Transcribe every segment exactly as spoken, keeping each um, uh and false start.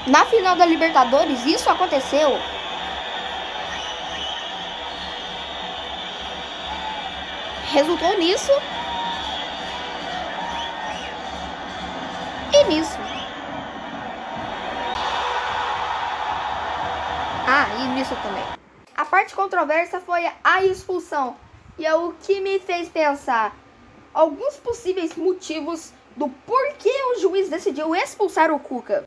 Na final da Libertadores, isso aconteceu. Resultou nisso. E nisso. Ah, e nisso também. A parte controversa foi a expulsão. E é o que me fez pensar alguns possíveis motivos do porquê o juiz decidiu expulsar o Cuca.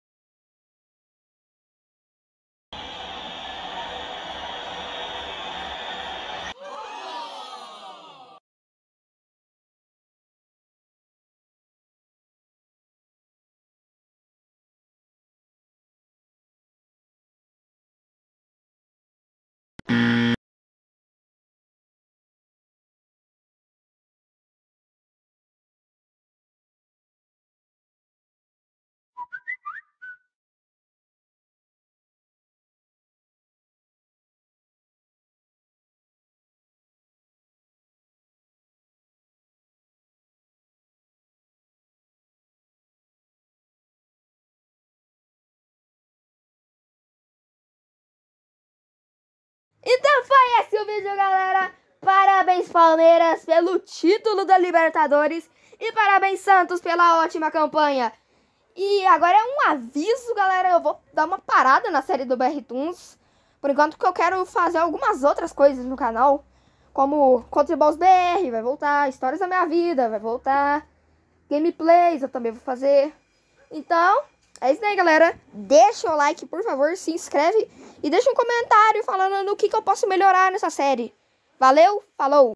Então foi esse o vídeo, galera. Parabéns, Palmeiras, pelo título da Libertadores. E parabéns, Santos, pela ótima campanha. E agora é um aviso, galera. Eu vou dar uma parada na série do B R Toons. Por enquanto, que eu quero fazer algumas outras coisas no canal. Como Country Balls B R, vai voltar. Histórias da minha vida, vai voltar. Gameplays, eu também vou fazer. Então, é isso aí, galera. Deixa o like, por favor, se inscreve. E deixa um comentário falando no que, que eu posso melhorar nessa série. Valeu, falou!